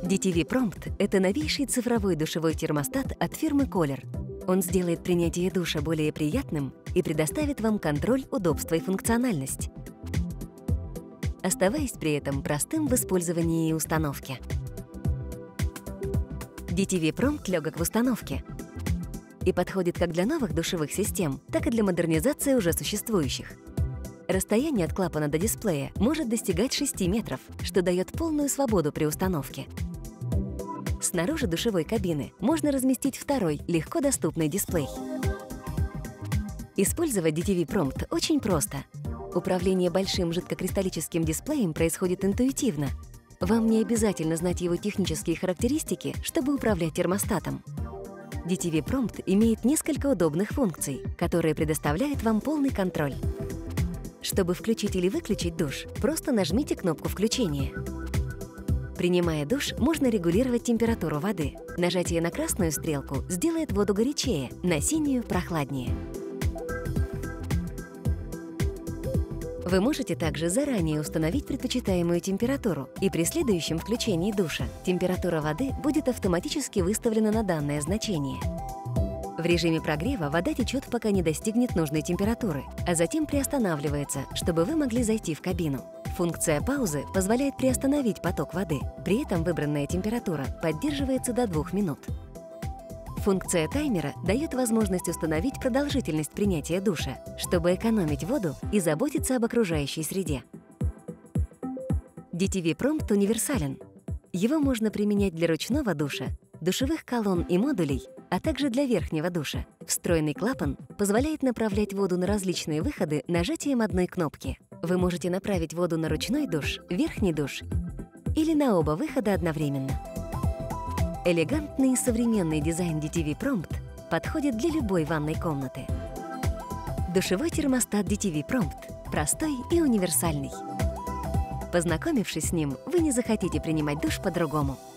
DTV Prompt – это новейший цифровой душевой термостат от фирмы Kohler. Он сделает принятие душа более приятным и предоставит вам контроль, удобство и функциональность, оставаясь при этом простым в использовании и установке. DTV Prompt легок в установке и подходит как для новых душевых систем, так и для модернизации уже существующих. Расстояние от клапана до дисплея может достигать 6 метров, что дает полную свободу при установке. Снаружи душевой кабины можно разместить второй, легко доступный дисплей. Использовать DTV Prompt очень просто. Управление большим жидкокристаллическим дисплеем происходит интуитивно. Вам не обязательно знать его технические характеристики, чтобы управлять термостатом. DTV Prompt имеет несколько удобных функций, которые предоставляют вам полный контроль. Чтобы включить или выключить душ, просто нажмите кнопку включения. Принимая душ, можно регулировать температуру воды. Нажатие на красную стрелку сделает воду горячее, на синюю – прохладнее. Вы можете также заранее установить предпочитаемую температуру, и при следующем включении душа температура воды будет автоматически выставлена на данное значение. В режиме прогрева вода течет, пока не достигнет нужной температуры, а затем приостанавливается, чтобы вы могли зайти в кабину. Функция паузы позволяет приостановить поток воды, при этом выбранная температура поддерживается до 2 минут. Функция таймера дает возможность установить продолжительность принятия душа, чтобы экономить воду и заботиться об окружающей среде. DTV Prompt универсален. Его можно применять для ручного душа, душевых колонн и модулей, а также для верхнего душа. Встроенный клапан позволяет направлять воду на различные выходы нажатием одной кнопки. Вы можете направить воду на ручной душ, верхний душ или на оба выхода одновременно. Элегантный и современный дизайн DTV Prompt подходит для любой ванной комнаты. Душевой термостат DTV Prompt простой и универсальный. Познакомившись с ним, вы не захотите принимать душ по-другому.